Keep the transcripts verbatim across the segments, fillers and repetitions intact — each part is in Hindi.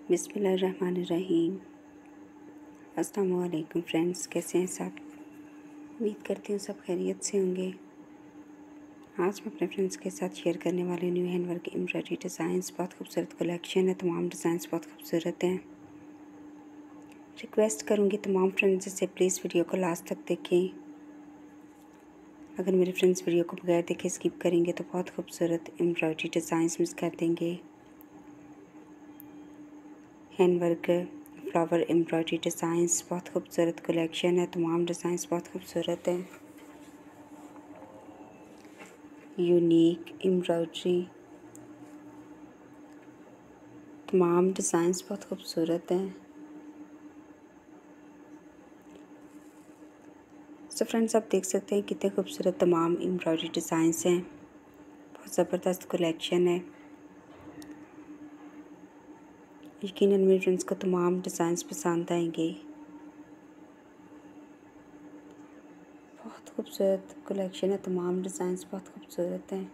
बिस्मिल्लाहिर्रहमानिर्रहीम। अस्सलाम वालेकुम फ्रेंड्स, कैसे हैं सब? उम्मीद करती हूँ सब खैरियत से होंगे। आज मैं अपने फ्रेंड्स के साथ शेयर करने वाली new hand work embroidery designs. बहुत खूबसूरत कलेक्शन है, तमाम डिज़ाइंस बहुत खूबसूरत हैं। रिक्वेस्ट करूँगी तमाम फ्रेंड्स से प्लीज़ वीडियो को लास्ट तक देखें। अगर मेरे फ्रेंड्स वीडियो को बगैर देखे स्किप करेंगे तो बहुत खूबसूरत एम्ब्रॉयडरी डिज़ाइंस मिस कर देंगे। Hand work flower embroidery designs बहुत खूबसूरत कलेक्शन है, तमाम डिज़ाइंस बहुत खूबसूरत हैं। यूनिक एम्ब्रॉयडरी, तमाम डिज़ाइंस बहुत खूबसूरत हैं। सो फ्रेंड्स, आप देख सकते हैं कितने खूबसूरत तमाम एम्ब्रॉयडरी डिज़ाइंस हैं। बहुत ज़बरदस्त कलेक्शन है। यकीनन मेरे फ्रेंड्स को तमाम डिज़ाइंस पसंद आएंगे। बहुत खूबसूरत कलेक्शन है, तमाम डिज़ाइंस बहुत खूबसूरत हैं।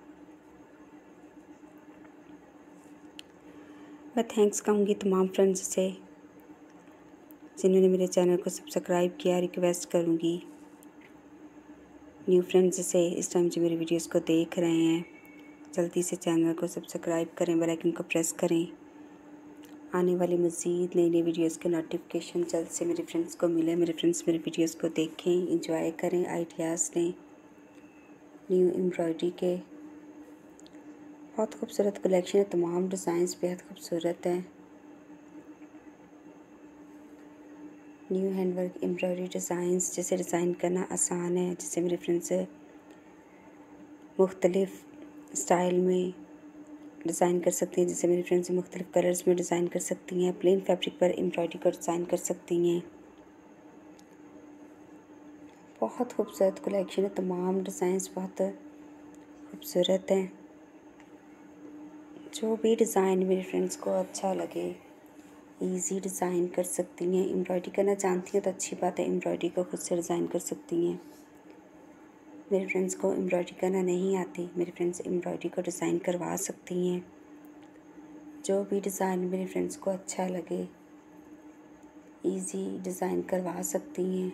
मैं थैंक्स कहूँगी तमाम फ्रेंड्स से जिन्होंने मेरे चैनल को सब्सक्राइब किया। रिक्वेस्ट करूँगी न्यू फ्रेंड्स से इस टाइम जो मेरी वीडियोस को देख रहे हैं, जल्दी से चैनल को सब्सक्राइब करें, बेल आइकन को प्रेस करें। आने वाली मज़ीद नई नई वीडियोस के नोटिफिकेशन जल्द से मेरे फ्रेंड्स को मिले। मेरे फ्रेंड्स मेरे वीडियोस को देखें, इंजॉय करें, आइडियाज़ लें न्यू एम्ब्रॉयडरी के। बहुत खूबसूरत कलेक्शन है, तमाम डिज़ाइंस बेहद खूबसूरत हैं। New hand work embroidery designs जिसे डिज़ाइन करना आसान है, जिसे मेरे फ्रेंड्स मुख्तलिफ़ स्टाइल में डिज़ाइन कर सकती हैं, जिसे मेरी फ्रेंड्स मुख्तलिफ़ कलर्स में डिज़ाइन कर सकती हैं। प्लेन फैब्रिक पर एम्ब्रॉयडरी को डिज़ाइन कर सकती हैं। बहुत खूबसूरत कलेक्शन है, तमाम डिज़ाइंस बहुत खूबसूरत हैं। जो भी डिज़ाइन मेरे फ्रेंड्स को अच्छा लगे इजी डिज़ाइन कर सकती हैं। एम्ब्रॉयडरी करना जानती हैं तो अच्छी बात है, एम्ब्रॉयडरी को खुद से डिज़ाइन कर सकती हैं। मेरे फ्रेंड्स को एम्ब्रॉयडरी करना नहीं आती, मेरे फ्रेंड्स एम्ब्रॉयडरी को डिज़ाइन करवा सकती हैं। जो भी डिज़ाइन मेरे फ्रेंड्स को अच्छा लगे इजी डिज़ाइन करवा सकती हैं।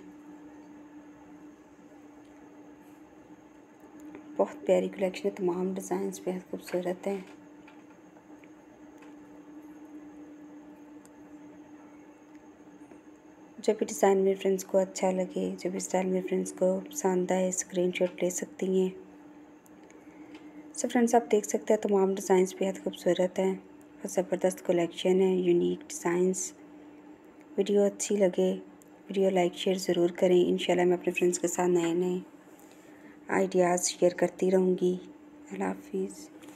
बहुत प्यारी कलेक्शन है, तमाम डिज़ाइंस बेहद खूबसूरत हैं। जो भी डिज़ाइन मेरे फ्रेंड्स को अच्छा लगे, जो भी स्टाइल मेरे फ्रेंड्स को पसंद आए, स्क्रीनशॉट ले सकती हैं। सो फ्रेंड्स, आप देख सकते हैं तमाम डिज़ाइंस बेहद खूबसूरत हैं। बहुत ज़बरदस्त कलेक्शन है, यूनिक डिज़ाइंस। वीडियो अच्छी लगे वीडियो लाइक शेयर ज़रूर करें। इंशाल्लाह मैं अपने फ्रेंड्स के साथ नए नए आइडियाज़ शेयर करती रहूँगी। अल्लाह हाफिज़।